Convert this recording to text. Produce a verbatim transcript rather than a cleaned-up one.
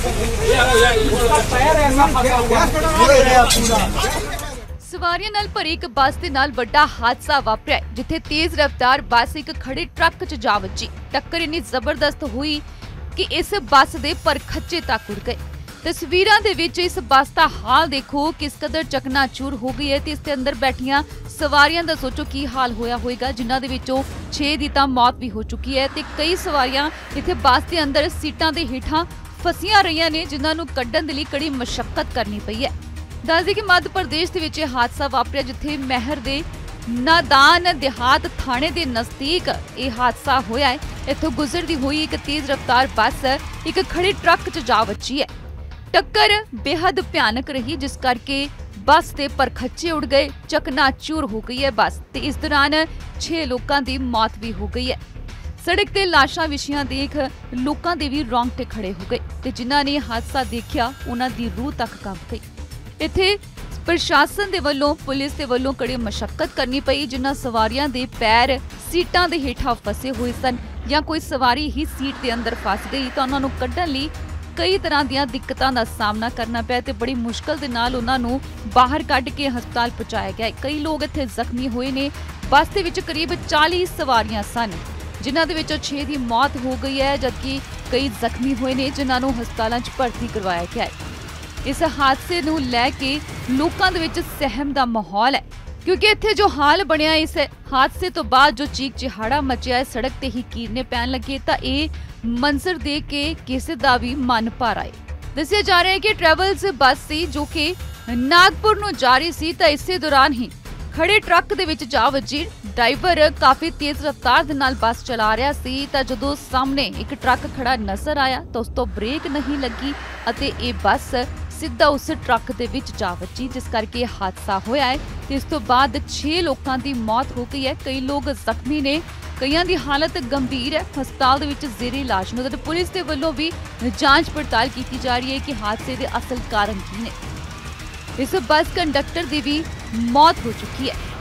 सवारियां नाल भरी एक बस दे नाल वड्डा हादसा वापरिया जिथे तेज रफ्तार बस एक खड़े ट्रक च जा वजी। टक्कर इन्नी जबरदस्त हुई कि इस बस दे परखच्चे तक उड़ गए। तस्वीरां दे विच इस बस दा हाल देखो किस कदर चकनाचूर हो गई है ते इसके अंदर बैठियां सवारियां दा सोचो की हाल होया होएगा, जिन्हां दे विचों छे दी तां मौत भी हो चुकी है ते कई सवारियां इत्थे बस दे अंदर सीटां दे हेठां फसियां रहियां ने, जिन्हां नूं कड्ढण दे लई कड़ी मशक्कत करनी पई है। दस दें कि मध्य प्रदेश दे विच हादसा वापरिया जिथे महर दे नादान देहात थाने दे नजदीक ये हादसा होया है। इत्थों गुजरदी हुई एक तेज रफ्तार बस एक खड़े ट्रक च जा वजी है। टक्कर बेहद भयानक रही जिस करके बस दे परखच्चे उड़ गए, चकनाचूर हो गई है बस ते इस दौरान छे लोगों की मौत भी हो गई है। सड़क ते लाशां विछियां देख लोगों के भी रोंगटे खड़े हो गए ते जिन्हां ने हादसा देखिया उन्हां दी रूह तक कंब गई। इत्थे प्रशासन दे वल्लों पुलिस दे वल्लों कड़ी मशक्कत करनी पई, जिन्हां सवारियां दे पैर सीटां दे हेठां फसे हुए सन या कोई सवारी ही सीट दे अंदर फस गई तो उन्हां नूं कड्ढण लई कई तरह दीयां दिक्कतां दा सामना करना पिया ते बड़ी मुश्किल दे नाल उन्हां नूं बाहर कढ के हस्पताल पहुंचाया गया। कई लोग इत्थे जख्मी होए ने। बस दे विच करीब चालीस सवारियां सन, जिन्हां दे विचों छे दी मौत हो गई है जबकि कई जख्मी होए ने जिन्हां नूं हस्पतालां च भर्ती करवाया गया है। इस हादसे नूं लैके लोकां दे विच सहम दा माहौल है क्योंकि इत्थे जो हाल बनिया इस हादसे तो बाद जो चीख चिहाड़ा मचिया है, सड़क ते ही कीरने पैन लगे तां इह मंजर देख के किसे दा भी मन भर आए। दस्सिया जा रहा है कि ट्रैवल्स बस सी जो कि नागपुर नूं जा रही सी तां इसे दौरान ही खड़े ट्रक दे विच जा वजी। ड्राइवर काफी तेज रफ्तार दे नाल बस चला रहा सी तां जदों सामने एक ट्रक खड़ा नजर आया तो उस तो ब्रेक नहीं लगी अते इह बस सीधा उस ट्रक दे विच जा वजी जिस करके हादसा होया है। इस तो बाद छे लोगों की मौत हो गई है। कई लोग जख्मी ने, कईयां दी हालत गंभीर है, हस्पताल दे विच ज़ेरे इलाज ने। पुलिस दे वल्लों भी जांच पड़ताल की जा रही है कि हादसे के असल कारण की ने। इस बस कंडक्टर की भी मौत हो चुकी है।